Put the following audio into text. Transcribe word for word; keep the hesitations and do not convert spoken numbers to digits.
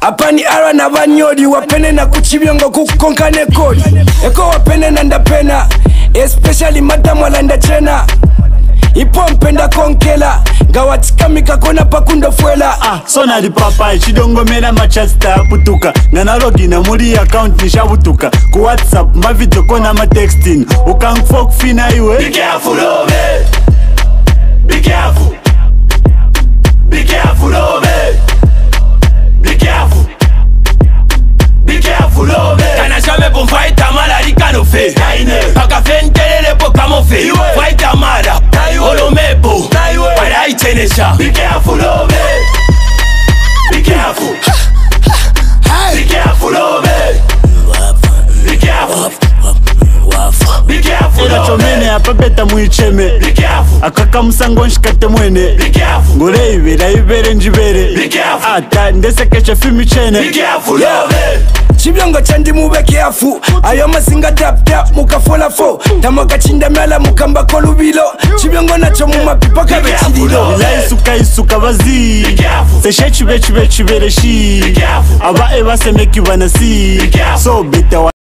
Apani ara na banyodi wapene na kuchibiongo kukonkane kodi. Eko wapene na ndapena, especially madam walanda chena. Ipo mpenda konkela, gawatika mika kona pakundo fuela. Ah, sona di papai, chidongo mena machasta putuka. Nana logi na muri account nisha butuka. Ku WhatsApp, ma video kona ma texting. Ukang fok fina iwe. Be careful of it. Be careful. Be careful of it. Be careful. Be careful of it. Kana jamais pour fight ta maladi kanofe. Paka fentelele po kamofe. Fight ta mala. Olo mebo. Para itenesha. Be careful of it. Be careful. Be careful of it. Be careful. Be careful. Ega chomene hapa beta muicheme. Be careful. Akaka musango nshikate mwene. Be careful. Ngore ibera ibere njibere. Be careful. Ata ndese kesha fimi chene. Be careful of it. Chibiongo chandi mube kiafu. Ayo masinga tap tap muka fola fo. Tamoka chinda mela mukamba kolubilo. Chibiongo na chomu mapipa kabe chidilo. Ila isuka isuka bazi. Be careful. Se shechi bechi bechi bere shi. Be careful. Aba eba se meki wana si. Be careful. So beta